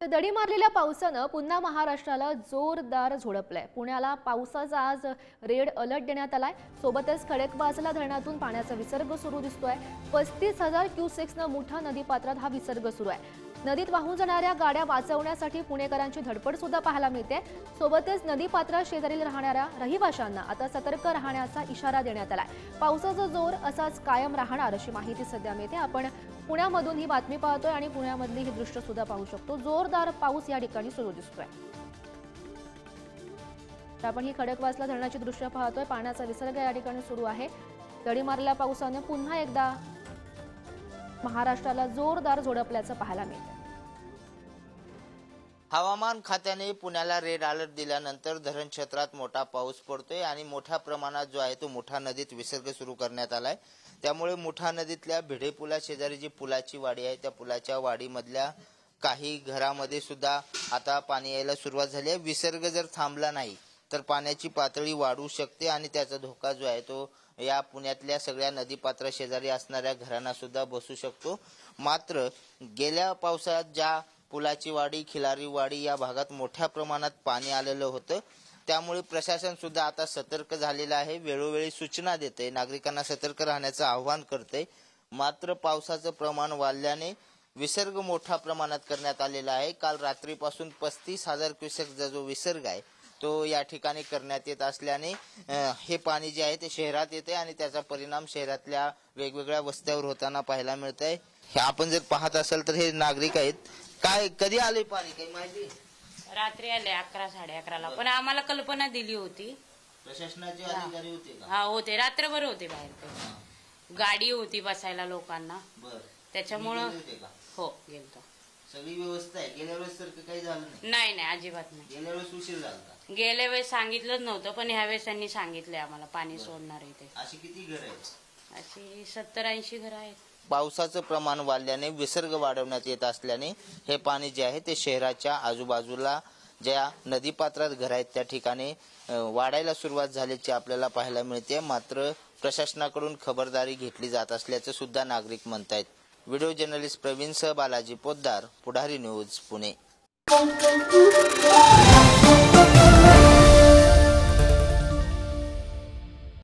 दडी मारलेल्या पावसानं पुन्हा महाराष्ट्राला जोरदार झोडपलंय। पुण्याला पावसाचा आज रेड अलर्ट देण्यात आलाय। सोबतच खडकवासला धरणातून पाण्याचा विसर्ग सुरू दिसतोय। 35,000 क्युसेक्सनं मुठा नदीपात्रात हा विसर्ग सुरू आहे। नदीत वाहून जाणाऱ्या गाड्या वाचवण्यासाठी पुणेकरांची धडपड सुद्धा पाहायला मिळते। सोबतच नदीपात्रा शेजारील राहणाऱ्या रहिवाशांना आता सतर्क राहण्याचा इशारा देण्यात आलाय। पावसाचा जोर असाच कायम राहणार अशी माहिती सध्या मिळते। आपण पुण्यामधून ही बातमी पाहतोय आणि पुण्यामधली ही दृश्य सुद्धा पाहू शकतो। जोरदार पाऊस या ठिकाणी सुरू दिसतोय। आपण ही खडकवासला धरणाची दृश्य पाहतोय। पाण्याचा विसर्ग या ठिकाणी सुरू आहे। दडी मारलेल्या पावसाने पुन्हा एकदा महाराष्ट्राला जोरदार झोडपल्याचं पाहायला मिळतं। हवामान खात्याने पुण्याला रेड अलर्ट दिल्यानंतर धरण क्षेत्रात मोठा पाऊस पडतोय आणि मोठ्या प्रमाणात जो आहे तो मुठा नदीत विसर्ग सुरू करण्यात आलाय। त्यामुळे मुठा नदीतल्या भिडे पुला शेजारी जी पुलाची वाडी आहे त्या पुलाच्या वाडीमधल्या काही घरामध्ये सुद्धा आता पाणी यायला सुरुवात झाली आहे। विसर्ग जर थांबला नाही तर पाण्याची पातळी वाढू शकते आणि त्याचा धोका जो आहे तो या पुण्यातल्या सगळ्या नदीपात्रा शेजारी असणाऱ्या घरांना सुद्धा बसू शकतो। मात्र गेल्या पावसाळ्यात ज्या पुलाची वाडी खिलारी वाडी या भागात मोठ्या प्रमाणात पाणी आलेलं होतं, त्यामुळे प्रशासन सुद्धा आता सतर्क झालेलं आहे। वेळोवेळी सूचना देते, नागरिकांना सतर्क राहण्याचं आवाहन करते। मात्र पावसाचं प्रमाण वाढल्याने विसर्ग मोठ्या प्रमाणात करण्यात आलेला आहे। काल रात्रीपासून 35,000 क्युसेक्सचा जो विसर्ग आहे तो या ठिकाणी करण्यात येत असल्याने हे पाणी जे आहे ते शहरात येते आणि त्याचा परिणाम शहरातल्या वेगवेगळ्या वस्त्यांवर होताना पाहायला मिळत आहे। आपण जर पाहत असाल तर हे नागरिक आहेत, काय कधी आले पाणी काही माहिती? रात्री आले 11 11:30ला, पण आम्हाला कल्पना दिली होती। प्रशासनाचे अधिकारी होते का? हा होते, रात्रभर होते बाहेर ते। गाडी होती बसायला लोकांना, त्याच्यामुळे हो गेलतो। सगळी व्यवस्था आहे? गेल्या वेळेस सारखं काही झालं नाही? नाही अजिबात नाही। गेल्या वेळेस उशीर झाला? गेल्या वेळेस सांगितलंच नव्हतं, पण ह्यावेळेस त्यांनी सांगितलंय आम्हाला पाणी सोडणार आहे ते। अशी किती घर आहेत? अशी 70-80 घर आहेत। पावसाचं प्रमाण वाढल्याने विसर्ग वाढवण्यात येत असल्याने हे पाणी जे आहे ते शहराच्या आजूबाजूला ज्या नदीपात्रात घर आहेत त्या ठिकाणी वाढायला सुरुवात झाल्याची आपल्याला पाहायला मिळते। मात्र प्रशासनाकडून खबरदारी घेतली जात असल्याचं सुद्धा नागरिक म्हणतायत। व्हिडिओ जर्नलिस्ट प्रवीण सह बालाजी पोद्दार, पुढारी न्यूज, पुणे।